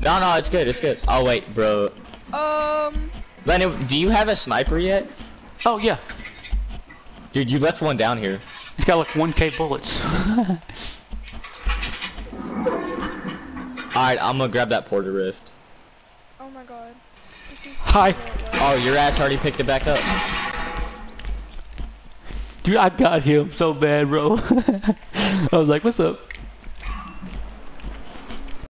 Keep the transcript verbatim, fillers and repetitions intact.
No, no, it's good, it's good. Oh wait, bro. Um. Lennon, do you have a sniper yet? Oh yeah. Dude, you left one down here. He's got like one K bullets. Alright, I'm gonna grab that Porter Rift. Oh my god. This is Hi. Oh, your ass already picked it back up. Dude, I got him so bad, bro. I was like, what's up?